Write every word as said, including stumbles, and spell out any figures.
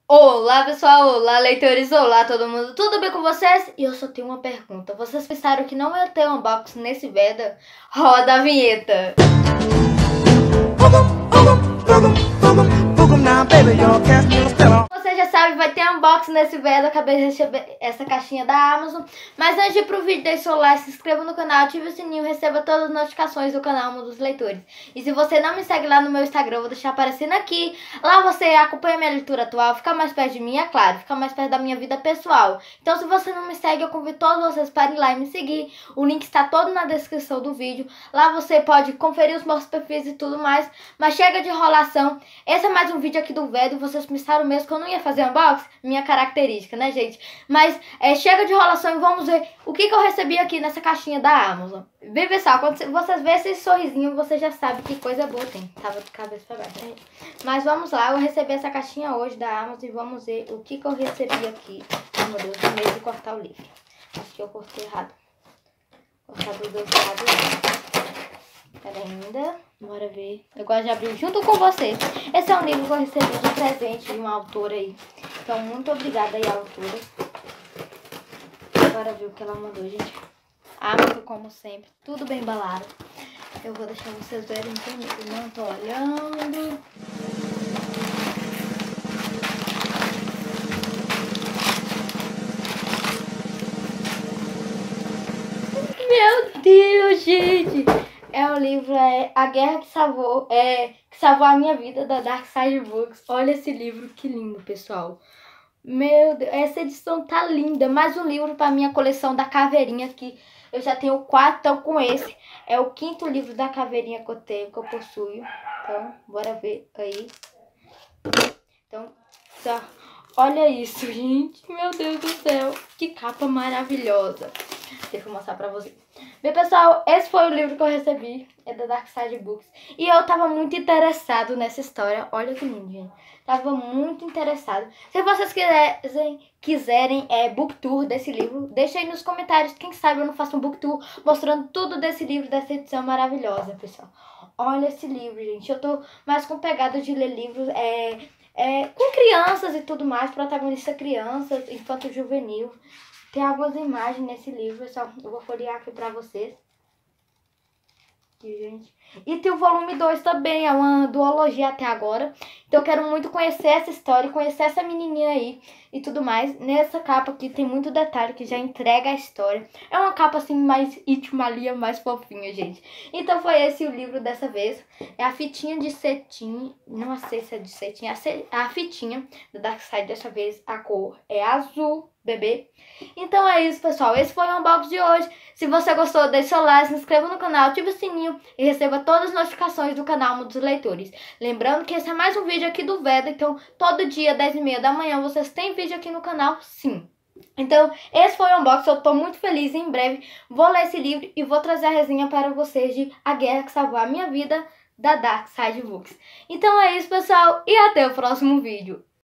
Olá pessoal, olá leitores, olá todo mundo, tudo bem com vocês? E eu só tenho uma pergunta, vocês pensaram que não ia ter um unboxing nesse Veda? Roda a vinheta! Você já sabe, vai ter unboxing nesse Veda, acabei de receber essa caixinha da Amazon. Mas antes de ir pro vídeo, deixe seu like, se inscreva no canal, ative o sininho, receba todas as notificações do canal Mundo dos Leitores. E se você não me segue lá no meu Instagram, eu vou deixar aparecendo aqui. Lá você acompanha minha leitura atual, fica mais perto de mim, é claro, fica mais perto da minha vida pessoal. Então se você não me segue, eu convido todos vocês para ir lá e me seguir. O link está todo na descrição do vídeo. Lá você pode conferir os meus perfis e tudo mais. Mas chega de enrolação. Esse é mais um vídeo aqui do Veda. Vocês pensaram mesmo que eu não ia fazer unboxing? Minha característica, né, gente? Mas é, chega de enrolação e vamos ver o que, que eu recebi aqui nessa caixinha da Amazon. Bem, pessoal, quando vocês verem esse sorrisinho, você já sabe que coisa boa tem. Tava de cabeça pra baixo, né? Mas vamos lá, eu recebi essa caixinha hoje da Amazon e vamos ver o que, que eu recebi aqui. Ai, meu Deus, no meio de cortar o livro. Acho que eu cortei errado. Cortar dos dois lados. Pera ainda, bora ver. Eu gosto de abrir junto com vocês. Esse é um livro que eu recebi de presente de uma autora aí. Então, muito obrigada aí à autora. Bora ver o que ela mandou, gente. Amazon, como sempre, tudo bem embalado. Eu vou deixar vocês verem comigo. Não tô olhando. Meu Deus, gente! É o livro, é A Guerra que Salvou, é, que Salvou a Minha Vida, da Dark Side Books. Olha esse livro, que lindo, pessoal. Meu Deus, essa edição tá linda. Mais um livro para minha coleção da caveirinha aqui. Eu já tenho quatro, então com esse é o quinto livro da caveirinha que eu tenho, que eu possuo. Então, bora ver aí. Então, tá. Olha isso, gente. Meu Deus do céu. Que capa maravilhosa. Deixa eu mostrar pra vocês. Bem, pessoal, esse foi o livro que eu recebi. É da Dark Side Books. E eu tava muito interessado nessa história. Olha que lindo, gente. Tava muito interessado. Se vocês quiserem, quiserem é, book tour desse livro, deixa aí nos comentários. Quem sabe eu não faço um book tour mostrando tudo desse livro, dessa edição maravilhosa, pessoal. Olha esse livro, gente. Eu tô mais com pegada de ler livros é, é, com crianças e tudo mais. Protagonista crianças, infanto juvenil. Tem algumas imagens nesse livro, pessoal. Eu vou folhear aqui pra vocês. Aqui, gente. E tem o volume dois também, é uma duologia até agora. Então eu quero muito conhecer essa história, conhecer essa menininha aí e tudo mais. Nessa capa aqui tem muito detalhe que já entrega a história. É uma capa assim mais itimalia, mais fofinha, gente. Então foi esse o livro dessa vez. É a fitinha de cetim, não sei se é de cetim, a fitinha da Dark Side dessa vez. A cor é azul, bebê. Então é isso, pessoal. Esse foi o unboxing de hoje. Se você gostou, deixe seu like, se inscreva no canal, ative o sininho e receba todas as notificações do canal Mundo dos Leitores. Lembrando que esse é mais um vídeo aqui do Veda, então todo dia, dez e meia da manhã, vocês têm vídeo aqui no canal, sim. Então, esse foi o unboxing, eu tô muito feliz. Em breve vou ler esse livro e vou trazer a resenha para vocês de A Guerra que Salvou a Minha Vida, da Dark Side Books. Então é isso, pessoal, e até o próximo vídeo.